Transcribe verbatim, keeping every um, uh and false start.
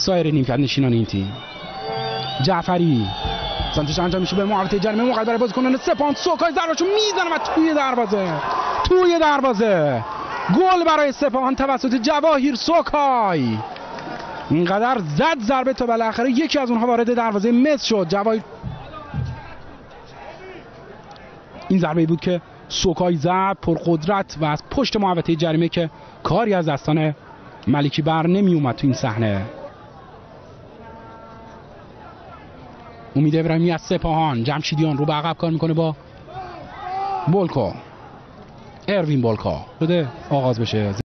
سایر نیمکت نشینان این تیم. جعفری سانتش انجام میشه به محوطه جریمه موقع برای بازیکنان سپاهان. سوکای ضربه‌شو میزنه و توی دروازه توی دروازه گل برای سپاهان توسط جواهیر سوکای. اینقدر زد ضربه تا بالاخره یکی از اونها وارد دروازه مس شد. جواهیر این ضربه‌ای بود که سوکای زد پرقدرت و از پشت محوطه جریمه که کاری از دستان ملکی بر نمی اومد تو این صحنه. امید ابراهیمی از سپاهان. جمشیدیان رو به عقب کار میکنه با بولکا. اروین بولکا بده آغاز بشه.